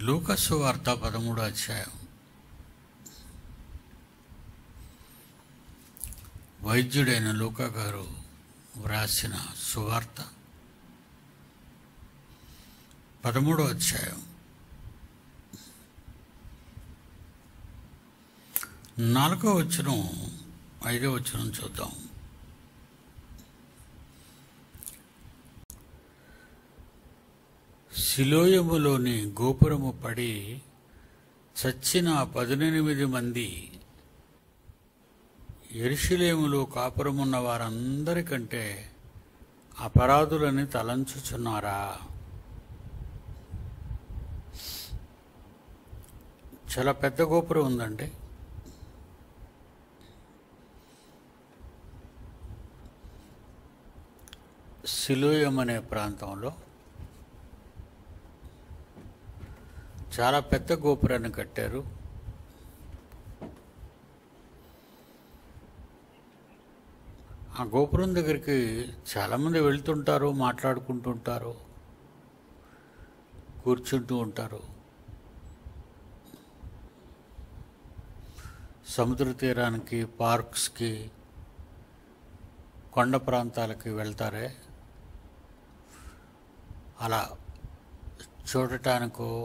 లూకా సువార్త 13వ అధ్యాయం. వైద్యుడైన లూకా గారు వ్రాసిన సువార్త 13వ అధ్యాయం 4వ వచనం 5వ వచనం చూద్దాం. సిలోయములోని గోపురము పడి చచ్చిన 18 మంది యెరూషలేములో కాపురమున్న వారందరికంటే అపరాధులని తలంచుచున్నారా? చాలా పెద్ద గోపురం ఉందండి. సిలోయం అనే ప్రాంతంలో చాలా పెద్ద గోపురాన్ని కట్టారు. ఆ గోపురం దగ్గరికి చాలామంది వెళ్తుంటారు, మాట్లాడుకుంటుంటారు, కూర్చుంటూ ఉంటారు. సముద్ర తీరానికి, పార్క్స్కి, కొండ ప్రాంతాలకి వెళ్తారే, అలా చూడటానికో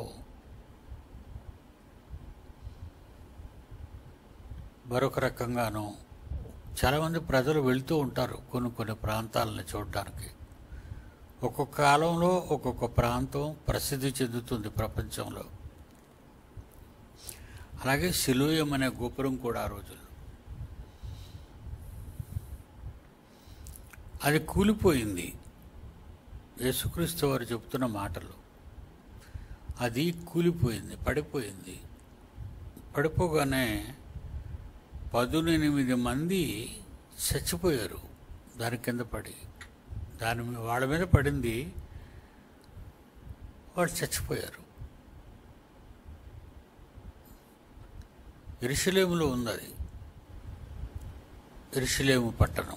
మరొక రకంగానూ చాలామంది ప్రజలు వెళ్తూ ఉంటారు కొన్ని ప్రాంతాలను చూడడానికి. ఒక్కొక్క కాలంలో ఒక్కొక్క ప్రాంతం ప్రసిద్ధి చెందుతుంది ప్రపంచంలో. అలాగే సిలోయం అనే గోపురం కూడా ఆ రోజుల్లో అది కూలిపోయింది. యేసుక్రీస్తు వారు చెబుతున్న మాటలు, అది కూలిపోయింది, పడిపోయింది. పడిపోగానే 18 మంది చచ్చిపోయారు దాని కింద పడి. వాళ్ళ మీద పడింది, వాళ్ళు చచ్చిపోయారు. యెరూషలేములో ఉన్నది, యెరూషలేము పట్టణం.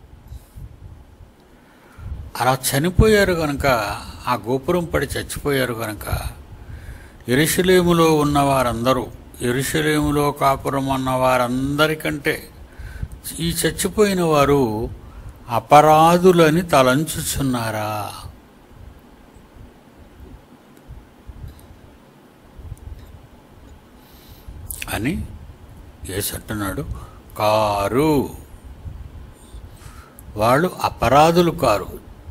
అలా చనిపోయారు కనుక, ఆ గోపురం పడి చచ్చిపోయారు కనుక యెరూషలేములో ఉన్న వారందరూ, యెరూషలేములో కాపురం అన్న వారందరికంటే ఈ చచ్చిపోయిన వారు అపరాధులని తలంచుచున్నారా? అని యేసు అంటున్నాడు. కారు, వాళ్ళు అపరాధులు కారు.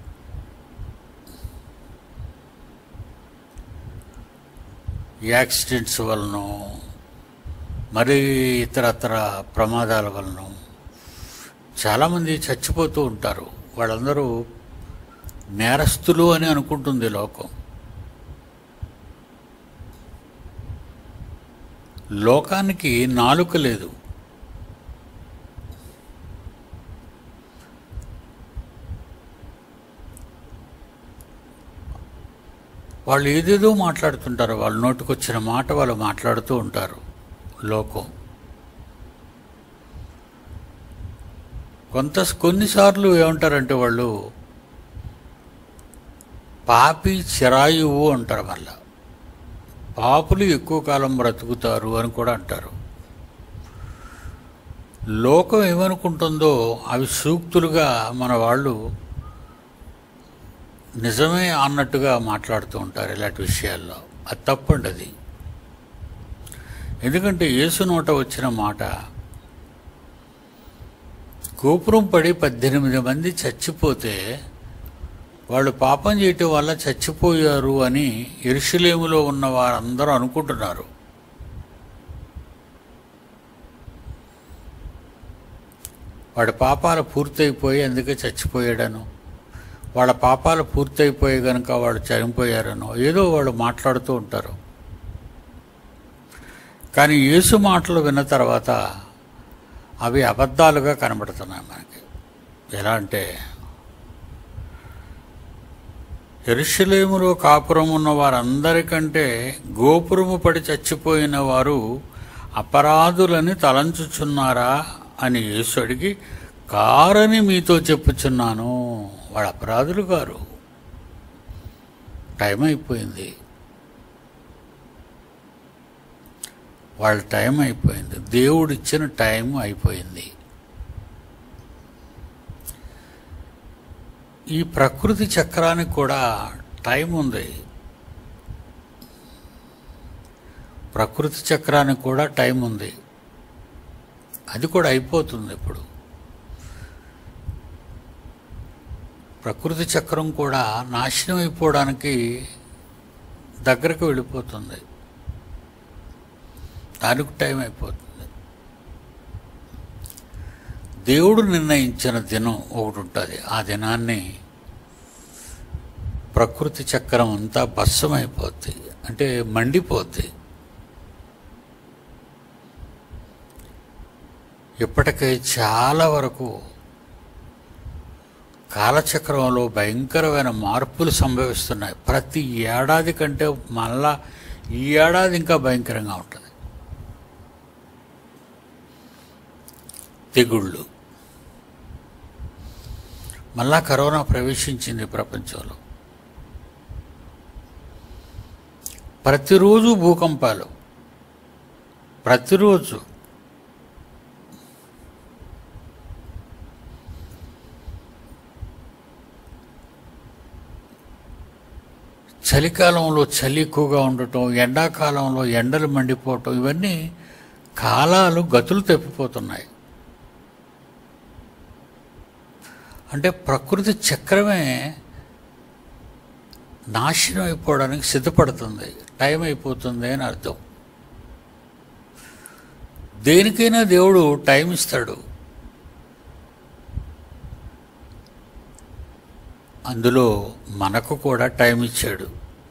యాక్సిడెంట్స్ వలన, మరి ఇతరత్ర ప్రమాదాల వలన చాలామంది చచ్చిపోతూ ఉంటారు. వాళ్ళందరూ నేరస్తులు అని అనుకుంటుంది లోకం. లోకానికి నాలుక లేదు. వాళ్ళు ఏదేదో మాట్లాడుతుంటారు, వాళ్ళ నోటికొచ్చిన మాట వాళ్ళు మాట్లాడుతూ ఉంటారు. లోకం కొన్నిసార్లు ఏమంటారంటే వాళ్ళు పాపి చిరాయువు అంటారు. మళ్ళా పాపులు ఎక్కువ కాలం బ్రతుకుతారు అని కూడా అంటారు. లోకం ఏమనుకుంటుందో అవి సూక్తులుగా మన వాళ్ళు నిజమే అన్నట్టుగా మాట్లాడుతూ ఉంటారు ఇలాంటి విషయాల్లో. అది తప్పండి. అది ఎందుకంటే యేసు నోట వచ్చిన మాట, గోపురం పడి 18 మంది చచ్చిపోతే వాళ్ళు పాపం చేయటం వల్ల చచ్చిపోయారు అని యెరూషలేములో ఉన్న వారందరూ అనుకుంటున్నారు. వాడి పాపాలు పూర్తయిపోయి అందుకే చచ్చిపోయాడను, వాళ్ళ పాపాలు పూర్తయిపోయి కనుక వాళ్ళు చనిపోయారనో ఏదో వాళ్ళు మాట్లాడుతూ ఉంటారు. కానీ యేసు మాటలు విన్న తర్వాత అవి అబద్ధాలుగా కనబడుతున్నాయి మనకి. ఎలా అంటే, యెరూషలేములో కాపురం ఉన్న వారందరికంటే గోపురము పడి చచ్చిపోయిన వారు అపరాధులని తలంచుచున్నారా అని యేసు అడిగి, కారని మీతో చెప్పుచున్నాను. వాడు అపరాధులు గారు. టైం అయిపోయింది. వాళ్ళ టైం అయిపోయింది. దేవుడిచ్చిన టైం అయిపోయింది. ఈ ప్రకృతి చక్రానికి కూడా టైం ఉంది. ప్రకృతి చక్రానికి కూడా టైం ఉంది. అది కూడా అయిపోతుంది. ఇప్పుడు ప్రకృతి చక్రం కూడా నాశనం అయిపోవడానికి దగ్గరకు వెళ్ళిపోతుంది. దానికి టైం అయిపోతుంది. దేవుడు నిర్ణయించిన దినం ఒకటి ఉంటుంది. ఆ దినాన్ని ప్రకృతి చక్రం అంతా భస్మమైపోద్ది, అంటే మండిపోద్ది. ఇప్పటికే చాలా వరకు కాలచక్రంలో భయంకరమైన మార్పులు సంభవిస్తున్నాయి. ప్రతి ఏడాది కంటే మళ్ళా ఈ ఏడాది ఇంకా భయంకరంగా ఉంటుంది. తెగుళ్ళు, మళ్ళా కరోనా ప్రవేశించింది ప్రపంచంలో. ప్రతిరోజు భూకంపాలు, ప్రతిరోజు. చలికాలంలో చలి ఎక్కువగా ఉండటం, ఎండాకాలంలో ఎండలు మండిపోవటం, ఇవన్నీ కాలాలు గతులు తప్పిపోతున్నాయి. అంటే ప్రకృతి చక్రమే నాశనం అయిపోవడానికి సిద్ధపడుతుంది. టైం అయిపోతుంది అని అర్థం. దేనికైనా దేవుడు టైం ఇస్తాడు. అందులో మనకు కూడా టైం ఇచ్చాడు.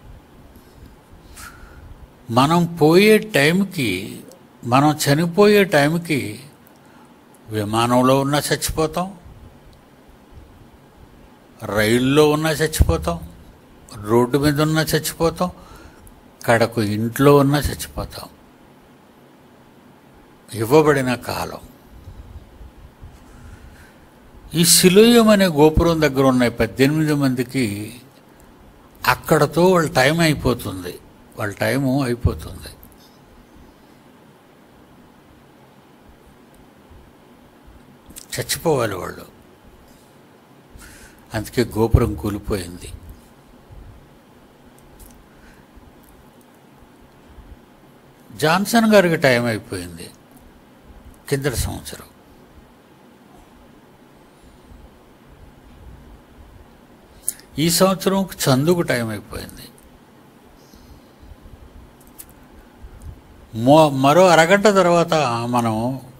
మనం పోయే టైంకి, మనం చనిపోయే టైంకి విమానంలో ఉన్నా చచ్చిపోతాం, రైల్లో ఉన్నా చచ్చిపోతాం, రోడ్డు మీద ఉన్నా చచ్చిపోతాం, కడకు ఇంట్లో ఉన్నా చచ్చిపోతాం. ఇవ్వబడిన కాలం. ఈ సిలోయం అనే గోపురం దగ్గర ఉన్న 18 మందికి అక్కడతో వాళ్ళ టైం అయిపోతుంది. వాళ్ళ టైము అయిపోతుంది. చచ్చిపోవాలి వాళ్ళు. అందుకే గోపురం కూలిపోయింది. జాన్సన్ గారికి టైం అయిపోయింది కిందటి సంవత్సరం. ఈ సంవత్సరం చందుకు టైం అయిపోయింది. మరో అరగంట తర్వాత మనం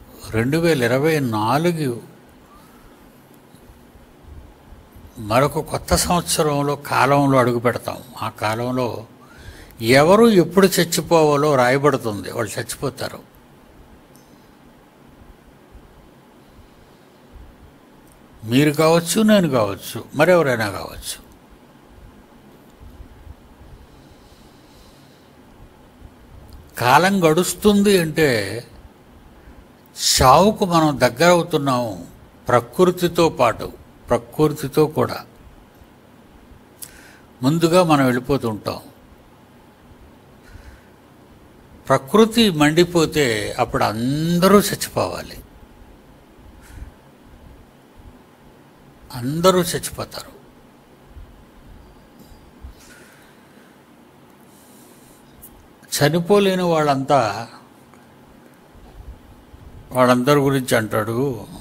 2024 మరొక కొత్త సంవత్సరంలో కాలంలో అడుగు పెడతాం. ఆ కాలంలో ఎవరు ఎప్పుడు చచ్చిపోవాలో రాయబడుతుంది. వాళ్ళు చచ్చిపోతారు. మీరు కావచ్చు, నేను కావచ్చు, మరెవరైనా కావచ్చు. కాలం గడుస్తుంది అంటే చావుకు మనం దగ్గర అవుతున్నాము. ప్రకృతితో పాటు, ప్రకృతితో కూడా ముందుగా మనం వెళ్ళిపోతుంటాం. ప్రకృతి మండిపోతే అప్పుడు అందరూ చచ్చిపోవాలి. అందరూ చచ్చిపోతారు. చనిపోలేని వాళ్ళందరి గురించి అంటాడు,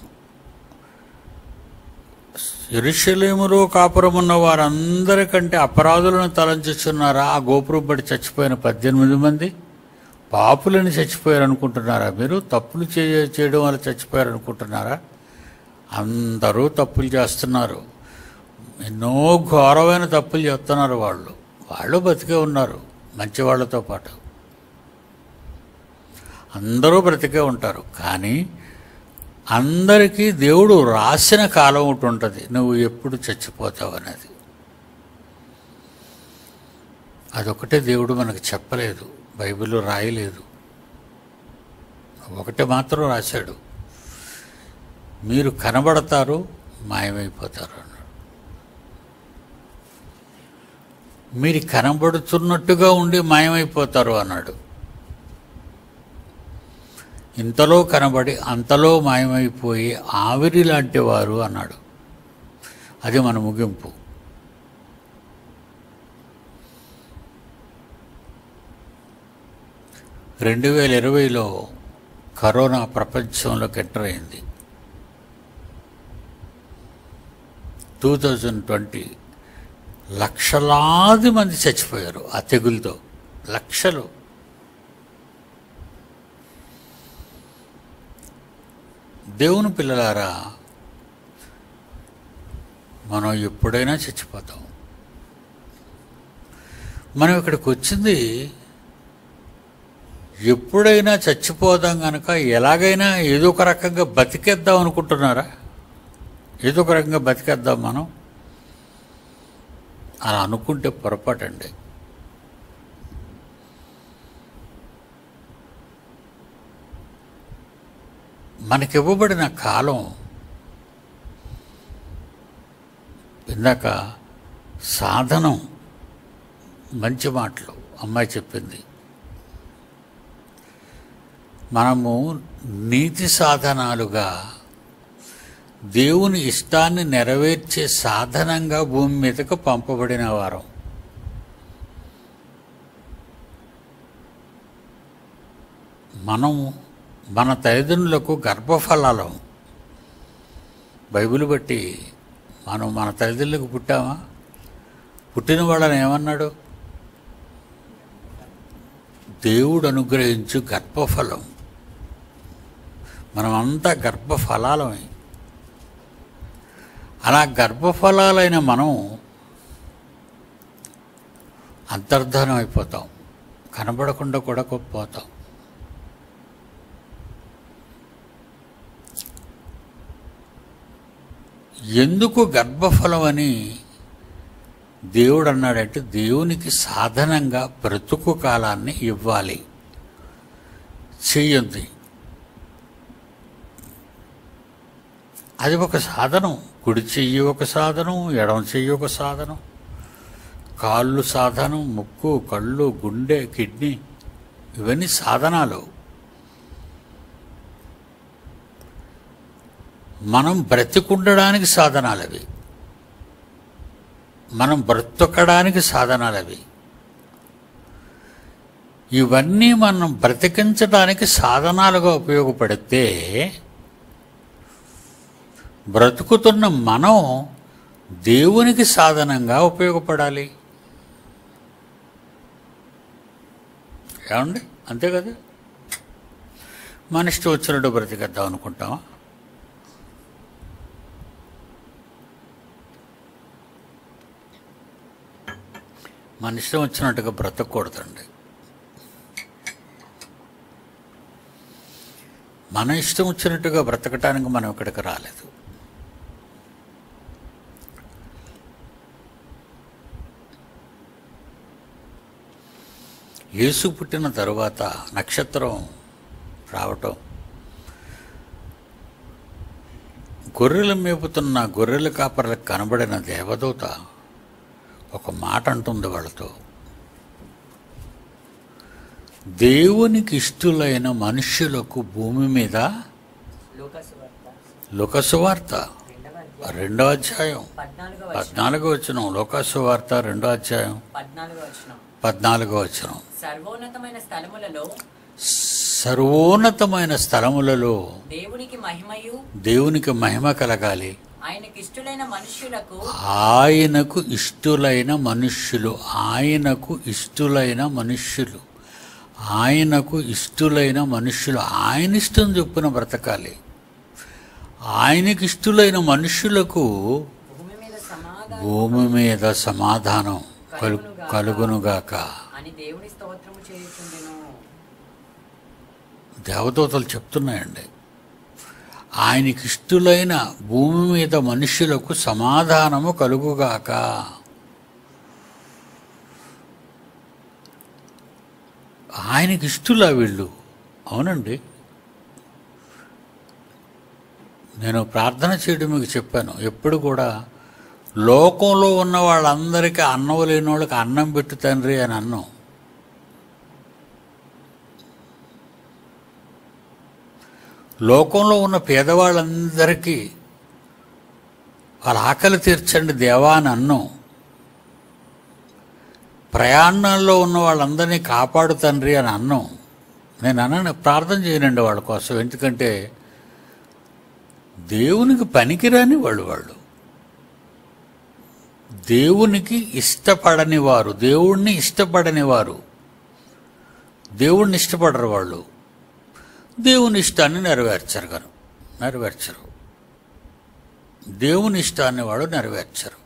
యెరూషలేములో కాపురమున్న వారందరికంటే అపరాధులను తలంచుచున్నారా? ఆ గోపురం బట్టి చచ్చిపోయిన 18 మంది పాపులని చచ్చిపోయారు అనుకుంటున్నారా? మీరు తప్పులు చేయడం వల్ల చచ్చిపోయారు అనుకుంటున్నారా? అందరూ తప్పులు చేస్తున్నారు. ఎన్నో ఘోరమైన తప్పులు చేస్తున్నారు. వాళ్ళు బతికే ఉన్నారు. మంచి వాళ్ళతో పాటు అందరూ బ్రతికే ఉంటారు. కానీ అందరికీ దేవుడు రాసిన కాలం ఒకటి ఉంటుంది, నువ్వు ఎప్పుడు చచ్చిపోతావు అనేది. అదొకటే దేవుడు మనకు చెప్పలేదు, బైబిల్లో రాయలేదు. ఒకటే మాత్రం రాశాడు, మీరు కనబడతారు, మాయమైపోతారు అన్నాడు. మీరు కనబడుతున్నట్టుగా ఉండి మాయమైపోతారు అన్నాడు. ఇంతలో కనబడి అంతలో మాయమైపోయి ఆవిరి లాంటి వారు అన్నాడు. అది మన ముగింపు. రెండు 2020లో కరోనా ప్రపంచంలోకి ఎంటర్ అయింది. 2020 లక్షలాది మంది చచ్చిపోయారు ఆ తెగులతో. లక్షలు. దేవుని పిల్లలారా, మనం ఎప్పుడైనా చచ్చిపోతాం. మనం ఇక్కడికి వచ్చింది ఎప్పుడైనా చచ్చిపోదాం కనుక ఎలాగైనా ఏదో ఒక రకంగా బతికేద్దాం అనుకుంటున్నారా? ఏదో ఒక రకంగా బతికేద్దాం మనం అలా అనుకుంటే పొరపాటండి. మనకివ్వబడిన కాలం, ఇందాక సాధనం, మంచి మాటలు అమ్మాయి చెప్పింది. మనము నీతి సాధనాలుగా దేవుని ఇష్టాన్ని నెరవేర్చే సాధనంగా భూమి మీదకు పంపబడిన వారం. మనం మన తల్లిదండ్రులకు గర్భఫలాలం. బైబిల్ బట్టి మనం మన తల్లిదండ్రులకు పుట్టామా? పుట్టిన వాళ్ళని ఏమన్నాడు? దేవుడు అనుగ్రహించు గర్భఫలం. మనమంతా గర్భఫలాలమే. అలా గర్భఫలాలైన మనం అంతర్ధానం అయిపోతాం, కనబడకుండా కూడా పోతాం. ఎందుకు గర్భఫలం అని దేవుడు అన్నాడంటే, దేవునికి సాధనంగా బ్రతుకు కాలాన్ని ఇవ్వాలి. చెయ్యండి, అది ఒక సాధనం. కుడి చెయ్యి ఒక సాధనం, ఎడమ చెయ్యి ఒక సాధనం, కాళ్ళు సాధనం, ముక్కు, కళ్ళు, గుండె, కిడ్నీ, ఇవన్నీ సాధనాలు. మనం బ్రతికుండడానికి సాధనాలు అవి. మనం బ్రతకడానికి సాధనాలు అవి. ఇవన్నీ మనం బ్రతికించడానికి సాధనాలుగా ఉపయోగపడితే, బ్రతుకుతున్న మనం దేవునికి సాధనంగా ఉపయోగపడాలి. ఏమండి? అంతే కదా. మన ఇష్టం వచ్చినట్టు బ్రతికేద్దాం అనుకుంటామా? మన ఇష్టం వచ్చినట్టుగా బ్రతకూడదండి. మన ఇష్టం వచ్చినట్టుగా బ్రతకటానికి మనం ఇక్కడికి రాలేదు. యేసు పుట్టిన తరువాత నక్షత్రం రావటం, గొర్రెలు మేపుతున్న గొర్రెల కాపర్లకు కనబడిన దేవదూత ఒక మాట అంటుంది వాళ్ళతో, దేవునికి ఇష్టలైన మనుష్యులకు భూమి మీద, లోకసువార్త 2వ అధ్యాయం 14వ వచనం, లోకసువార్త 2వ అధ్యాయం 14వ వచనం. సర్వోన్నతమైన స్థలములలో దేవునికి మహిమ కలగాలి. ఆయనకు ఇష్టలైన మనుష్యులు, ఆయనకు ఇష్టలైన మనుష్యులు ఆయన ఇష్టం చొప్పున బ్రతకాలి. ఆయనకి ఇష్టలైన మనుష్యులకు భూమి మీద సమాధానం కలుగునుగాక అని దేవుని స్తోత్రము చేయుచుండెను. దేవదూతలు చెప్తున్నాయండి, ఆయనకి ఇష్టలైన భూమి మీద మనుష్యులకు సమాధానము కలుగుగాక. ఆయనకి ఇష్టలా వీళ్ళు. అవునండి, నేను ప్రార్థన చేయడం మీకు చెప్పాను. ఎప్పుడు కూడా లోకంలో ఉన్న వాళ్ళందరికీ అన్నం లేని వాళ్ళకి అన్నం పెట్టు తండ్రి అని అన్నం. లోకంలో ఉన్న పేదవాళ్ళందరికీ వాళ్ళ ఆకలి తీర్చండి దేవా అని అన్నం. ప్రయాణంలో ఉన్న వాళ్ళందరినీ కాపాడు తండ్రి అని అన్నం. నేను అన్నాను, ప్రార్థన చేయనండి వాళ్ళ కోసం, ఎందుకంటే దేవునికి పనికిరాని వాళ్ళు దేవునికి ఇష్టపడని వారు, దేవుణ్ణి ఇష్టపడని వారు, దేవుణ్ణి ఇష్టపడరు వాళ్ళు, దేవుని ఇష్టాన్ని నెరవేర్చరు. దేవుని ఇష్టాన్ని వాడు నెరవేర్చరు.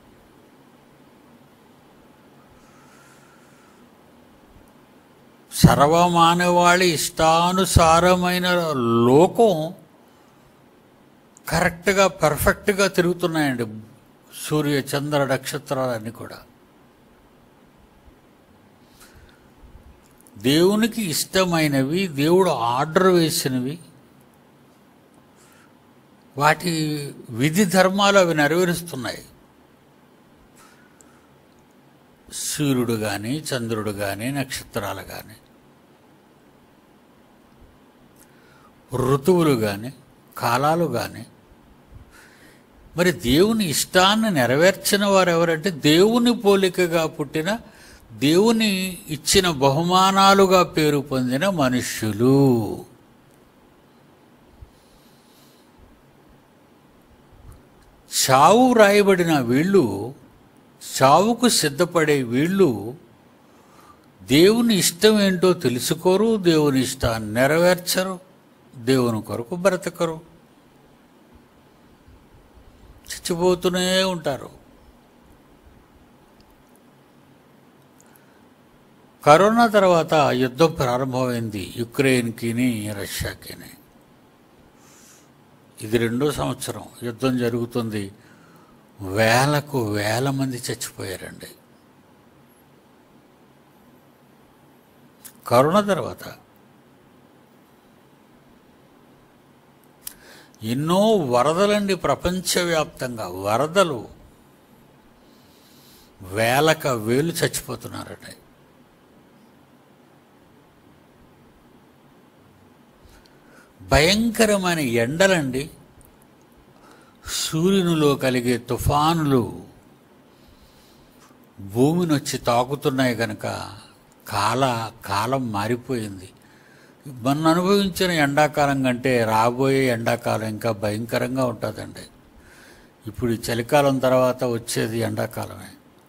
సర్వమానవాళి ఇష్టానుసారమైన లోకం కరెక్ట్గా పర్ఫెక్ట్గా తిరుగుతున్నాయండి. సూర్య చంద్ర నక్షత్రాలన్నీ కూడా దేవునికి ఇష్టమైనవి, దేవుడు ఆర్డర్ వేసినవి, వాటి విధి ధర్మాలు అవి నెరవేరుస్తున్నాయి. సూర్యుడు కానీ, చంద్రుడు కానీ, నక్షత్రాలు కానీ, ఋతువులు కానీ, కాలాలు కానీ. మరి దేవుని ఇష్టాన్ని నెరవేర్చిన వారు ఎవరంటే దేవుని పోలికగా పుట్టిన, దేవుని ఇచ్చిన బహుమానాలుగా పేరు పొందిన మనుష్యులు. చావు రాయబడిన వీళ్ళు, చావుకు సిద్ధపడే వీళ్ళు దేవుని ఇష్టం ఏంటో తెలుసుకోరు, దేవుని ఇష్టాన్ని నెరవేర్చరు, దేవుని కొరకు బ్రతకరు, చచ్చిపోతూనే ఉంటారు. కరోనా తర్వాత యుద్ధం ప్రారంభమైంది, యుక్రెయిన్కిని రష్యాకిని. ఇది 2వ సంవత్సరం యుద్ధం జరుగుతుంది. వేలకు వేల మంది చచ్చిపోయారండి కరోనా తర్వాత. ఎన్నో వరదలండి, ప్రపంచవ్యాప్తంగా వరదలు, వేలు చచ్చిపోతున్నారండి. భయంకరమైన ఎండలండి, సూర్యునిలో కలిగే తుఫానులు భూమిని వచ్చి తాకుతున్నాయి కనుక కాలం మారిపోయింది. మొన్న అనుభవించిన ఎండాకాలం కంటే రాబోయే ఎండాకాలం ఇంకా భయంకరంగా ఉంటుందండి. ఇప్పుడు ఈ చలికాలం తర్వాత వచ్చేది ఎండాకాలమే.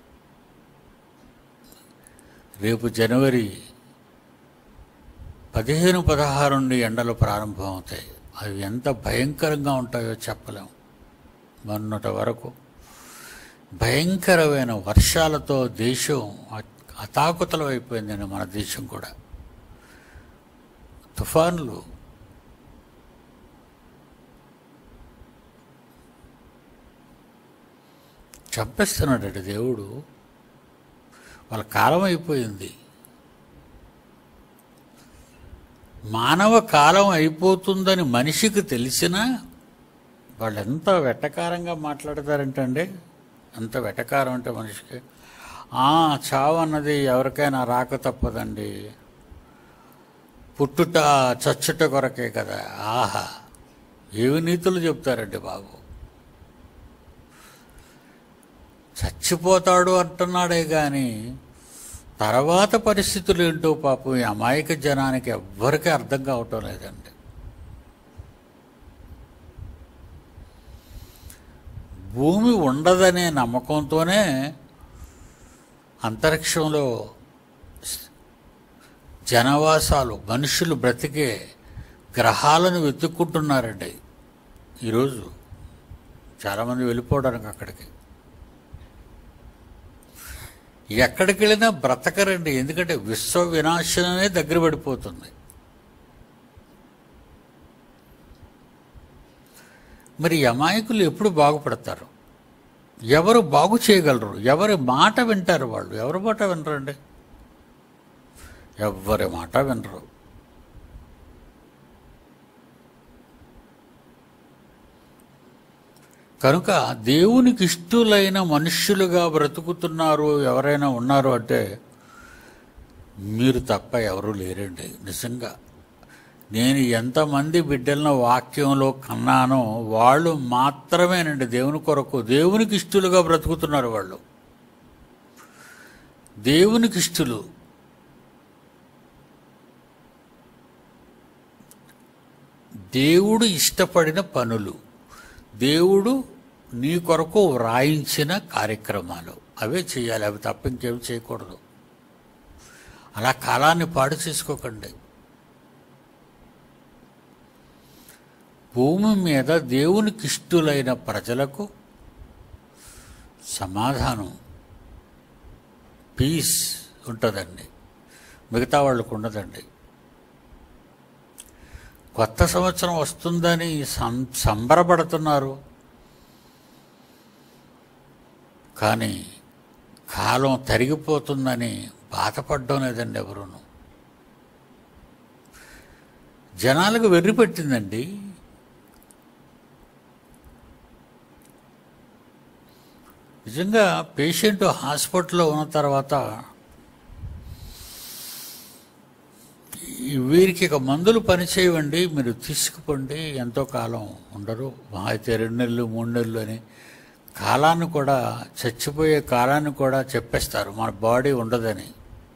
రేపు జనవరి 15, 16 నుండి ఎండలు ప్రారంభమవుతాయి. అవి ఎంత భయంకరంగా ఉంటాయో చెప్పలేము. మొన్నటి వరకు భయంకరమైన వర్షాలతో దేశం అతాకుతలం అయిపోయిందండి. మన దేశం కూడా తుఫాన్లు, చంపేస్తున్నాడండి దేవుడు. వాళ్ళ కాలం అయిపోయింది. మానవ కాలం అయిపోతుందని మనిషికి తెలిసినా వాళ్ళు ఎంత వెటకారంగా మాట్లాడతారంటండి. ఎంత వెటకారం అంటే మనిషికి. చావు అన్నది ఎవరికైనా రాక తప్పదండి, పుట్టుట చచ్చుట కొరకే కదా. ఆహా, ఏవి నీతులు చెప్తారండి బాబు. చచ్చిపోతాడు అంటున్నాడే కానీ తర్వాత పరిస్థితులు ఏంటో పాపం ఈ అమాయక జనానికి ఎవ్వరికీ అర్థం కావటం లేదండి. భూమి ఉండదనే నమ్మకంతోనే అంతరిక్షంలో జనవాసాలు, మనుషులు బ్రతికే గ్రహాలను వెతుక్కుంటున్నారండి. ఈరోజు చాలామంది వెళ్ళిపోవడానికి అక్కడికి. ఎక్కడికి వెళ్ళినా బ్రతకరండి, ఎందుకంటే విశ్వ వినాశనమే దగ్గర పడిపోతుంది. మరి అమాయకులు ఎప్పుడు బాగుపడతారు? ఎవరు బాగు చేయగలరు? ఎవరి మాట వింటారు? వాళ్ళు ఎవరి మాట వినరండి, ఎవ్వరి మాట వినరు. కనుక దేవునికి ఇష్టలైన మనుష్యులుగా బ్రతుకుతున్నారు ఎవరైనా ఉన్నారు అంటే మీరు తప్ప ఎవరూ లేరండి. నిజంగా నేను ఎంతమంది బిడ్డలను వాక్యంలో కన్నానో వాళ్ళు మాత్రమేనండి దేవుని కొరకు, దేవునికి ఇష్టలుగా బ్రతుకుతున్నారు. వాళ్ళు దేవునికి ఇష్టలు. దేవుడు ఇష్టపడిన పనులు, దేవుడు నీ కొరకు వ్రాయించిన కార్యక్రమాలు అవే చేయాలి. అవి తప్ప ఇంకేమి చేయకూడదు. అలా కాలాన్ని పాడు చేసుకోకండి. భూమి మీద దేవునికి ఇష్టలైన ప్రజలకు సమాధానం, పీస్ ఉంటుందండి. మిగతా వాళ్ళకు ఉండదండి. కొత్త సంవత్సరం వస్తుందని సంబరపడుతున్నారు, కానీ కాలం తరిగిపోతుందని బాధపడడం లేదండి ఎవరును. జనాలకు వెర్రి పెట్టిందండి. నిజంగా పేషెంట్ హాస్పిటల్లో ఉన్న తర్వాత వీరికి ఇక మందులు పనిచేయవండి, మీరు తీసుకుపోండి, ఎంతో కాలం ఉండరు, అయితే 2 నెలలు 3 నెలలు అని కాలాన్ని కూడా, చచ్చిపోయే కాలాన్ని కూడా చెప్పేస్తారు, మన బాడీ ఉండదని.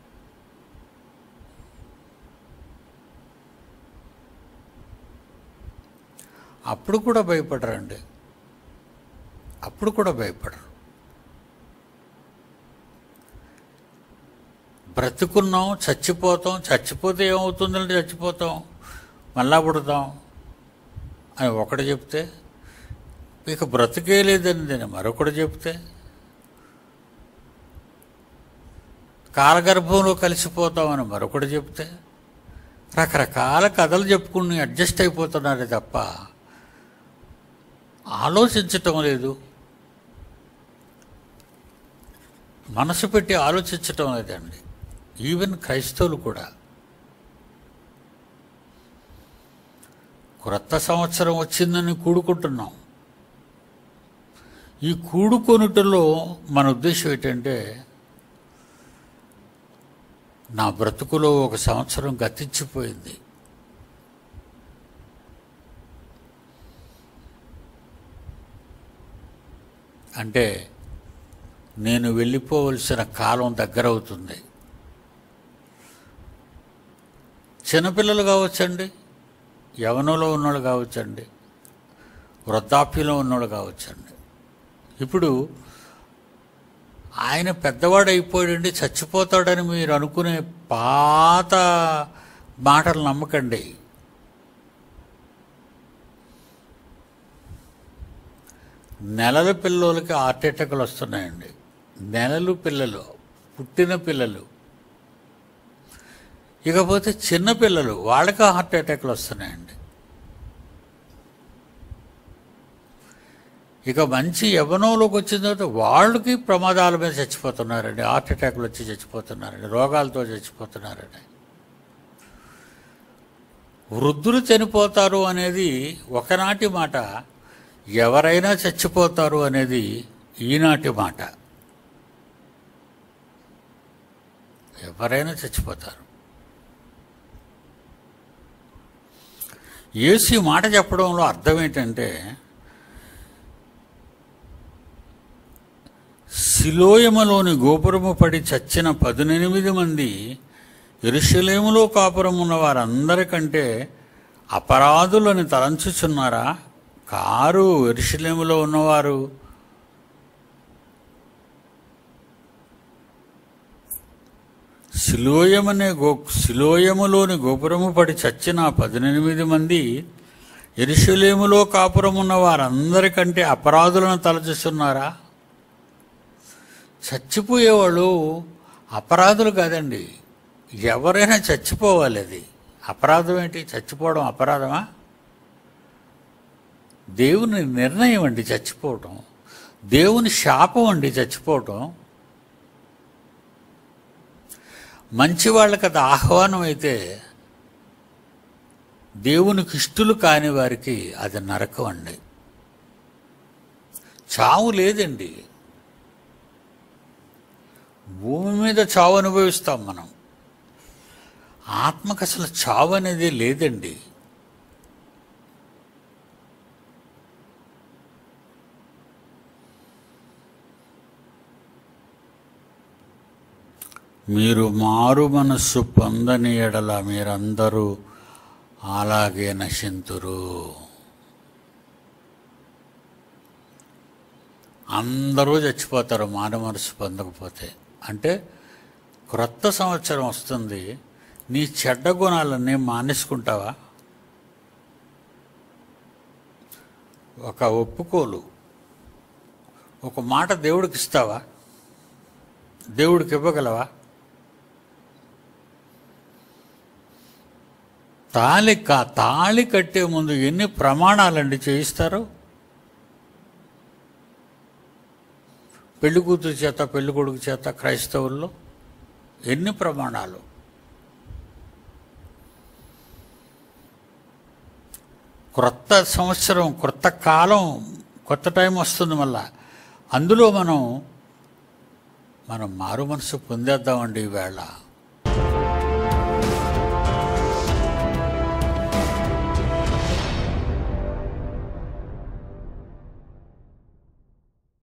అప్పుడు కూడా భయపడరండి. అప్పుడు కూడా భయపడరు. బ్రతుకున్నాం, చచ్చిపోతాం, చచ్చిపోతే ఏమవుతుందంటే చచ్చిపోతాం, మళ్ళా పుడతాం అని ఒకటి చెప్తే, ఇక బ్రతికే లేదని నేను మరొకటి చెప్తే, కాలగర్భంలో కలిసిపోతామని మరొకటి చెప్తే, రకరకాల కథలు చెప్పుకుని అడ్జస్ట్ అయిపోతున్నారే తప్ప ఆలోచించటం లేదు, మనసు పెట్టి ఆలోచించటం లేదండి. ఈవెన్ క్రైస్తవులు కూడా. క్రొత్త సంవత్సరం వచ్చిందని కూడుకుంటున్నాం. ఈ కూడుకొనుటలో మన ఉద్దేశం ఏంటంటే, నా బ్రతుకులో ఒక సంవత్సరం గతించిపోయింది, అంటే నేను వెళ్ళిపోవలసిన కాలం దగ్గరవుతుంది. చిన్నపిల్లలు కావచ్చండి, యవనంలో ఉన్నోళ్ళు కావచ్చండి, వృద్ధాప్యంలో ఉన్నోళ్ళు కావచ్చండి. ఇప్పుడు ఆయన పెద్దవాడు అయిపోయాడండి, చచ్చిపోతాడని మీరు అనుకునే పాత మాటలు నమ్మకండి. నెలల పిల్లలకి హార్ట్ అటాక్లు వస్తున్నాయండి. నెలలు పిల్లలు, పుట్టిన పిల్లలు. ఇకపోతే చిన్నపిల్లలు, వాళ్ళకి హార్ట్ అటాక్లు వస్తున్నాయండి. ఇక మంచి యవ్వనంలోకి వచ్చిన తర్వాత వాళ్ళకి ప్రమాదాల మీద చచ్చిపోతున్నారండి, హార్ట్ అటాక్లు వచ్చి చచ్చిపోతున్నారండి, రోగాలతో చచ్చిపోతున్నారండి. వృద్ధులు చనిపోతారు అనేది ఒకనాటి మాట, ఎవరైనా చచ్చిపోతారు అనేది ఈనాటి మాట. ఎవరైనా చచ్చిపోతారు. యేసు ఈ మాట చెప్పడంలో అర్థం ఏంటంటే, సిలోయములోని గోపురము పడి చచ్చిన 18 మంది యెరూషలేములో కాపురం ఉన్న వారందరికంటే అపరాధులని తలంచుచున్నారా? కారు. యెరూషలేములో ఉన్నవారు సిలోయములోని గోపురము పడి చచ్చిన 18 మంది యెరూషలేములో కాపురం ఉన్న వారందరికంటే అపరాధులను తలచుస్తున్నారా? చచ్చిపోయేవాళ్ళు అపరాధులు కాదండి, ఎవరైనా చచ్చిపోవాలి. అది అపరాధం ఏంటి? చచ్చిపోవడం అపరాధమా? దేవుని నిర్ణయం అండి చచ్చిపోవటం, దేవుని శాపం అండి చచ్చిపోవటం. మంచి వాళ్ళకి అది ఆహ్వానం అయితే, దేవునికి ఇష్టలు కాని వారికి అది నరకం అండి. చావు లేదండి. భూమి మీద చావు అనుభవిస్తాం మనం. ఆత్మకు అసలు చావు అనేది లేదండి. మీరు మారు మనస్సు పొందని ఎడల మీరందరూ అలాగే నశింతురు. అందరూ చచ్చిపోతారు మారు మనస్సు పొందకపోతే. అంటే క్రొత్త సంవత్సరం వస్తుంది, నీ చెడ్డ గుణాలన్నీ మానేసుకుంటావా? ఒక ఒప్పుకోలు, ఒక మాట దేవుడికి ఇస్తావా? దేవుడికి ఇవ్వగలవా? తాళి కట్టే ముందు ఎన్ని ప్రమాణాలండి చేయిస్తారు? పెళ్లి కూతురు చేత పెళ్లి కొడుకు చేత క్రైస్తవుల్లో ఎన్ని ప్రమాణాలు. క్రొత్త సంవత్సరం, క్రొత్త కాలం, కొత్త టైం వస్తుంది మళ్ళా. అందులో మనం మారు మనసు పొందేద్దామండి ఈవేళ.